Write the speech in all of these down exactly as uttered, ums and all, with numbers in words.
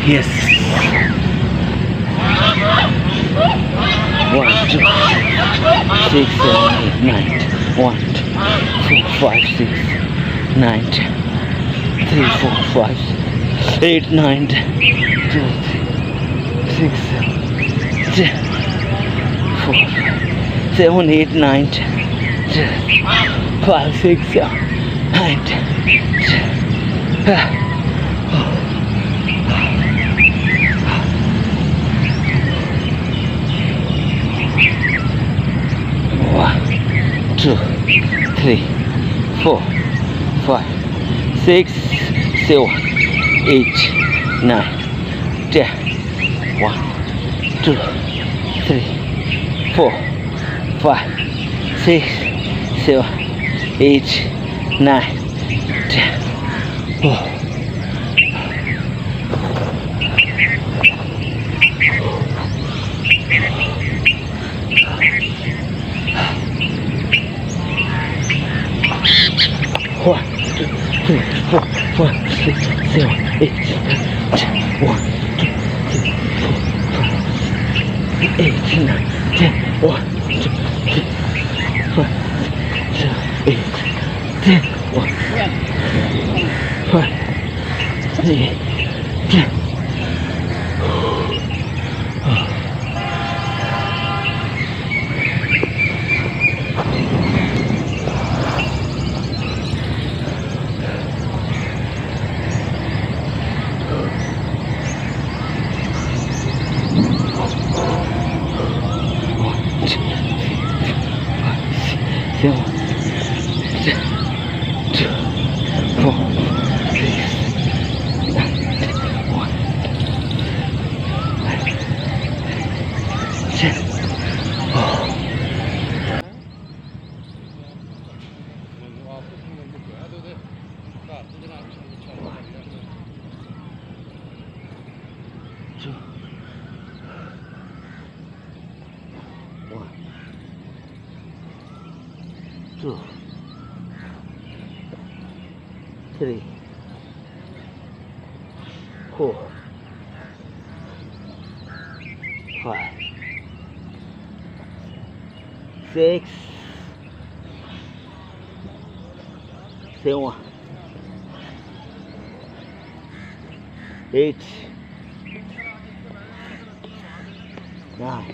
Yes. One, two, six, seven, eight, nine. One, two, four, five, six, nine, ten. Three, four, five, eight, nine, ten. Two, three, six, seven, ten. Four, seven, eight, nine, ten. Five, six, seven, nine, ten. One, two, three, four, five, six, seven, eight, nine, ten. One, two, three, four, five, six, seven, eight, nine, ten. Oh. One, two, three, four, five, six, seven, eight, nine, ten. One, two, three, four, five, eight, nine, ten. One, two, three, five, seven, eight, ten. One, five, eight, ten. Seven, six, two, four, six, nine, one, ten. Oh. Two, one, two, three, four, five, six, seven, eight, nine,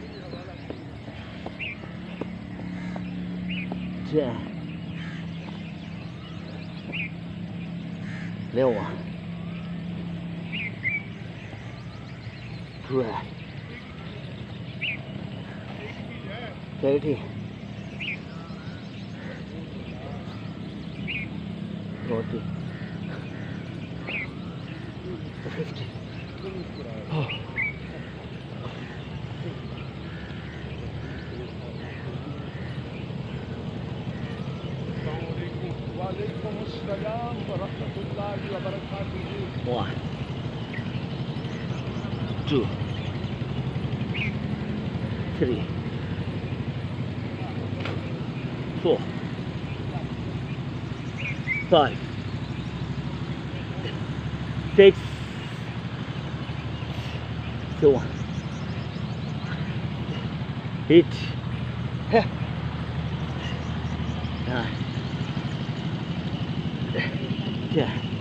ten, eleven, twelve, thirteen, fourteen, fifteen. Oh. One, two, three, four, five, six, seven, eight, nine, ten.